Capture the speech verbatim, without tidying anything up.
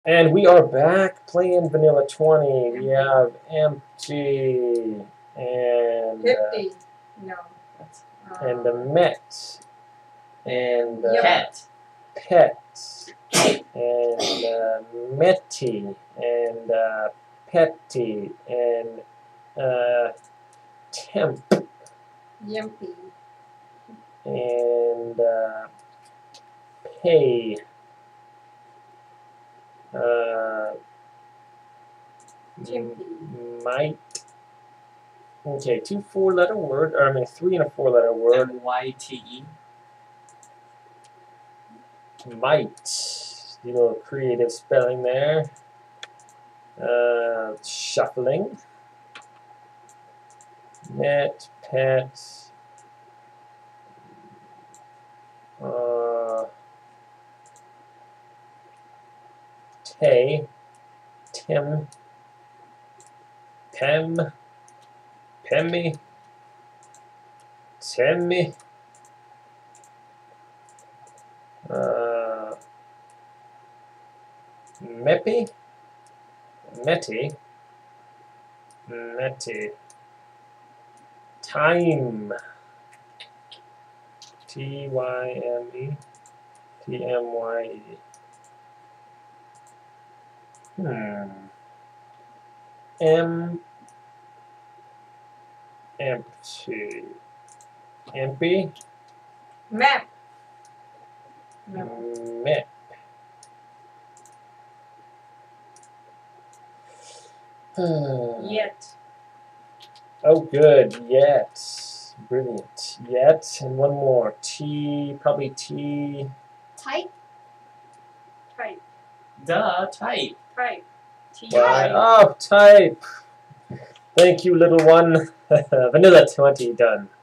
And we are back playing Vanilla twenty. We have empty and fifty. Uh, No. uh, and the Met and uh, Pet. Pet and uh, Metty and uh, Petty and uh, Temp Yumpy. and uh, Pay. Uh, Chimpy. might. Okay, two four-letter word, or I mean three and a four-letter word. M Y T E. Might. You know, creative spelling there. Uh, shuffling. Met, pet. Uh, Tay, Tim, Pem, Pemmy, Timmy, uh, Meppy, Metty, Metty, Time, T Y M E, T M Y E. Hmm. M. Empty. Empty. Map. No. Map. Yet. Oh, good. Yet. Brilliant. Yet. And one more. T. Probably T. Type. Type. Duh, type. Type. T. Y. Oh, type. Thank you, little one. Vanilla twenty done.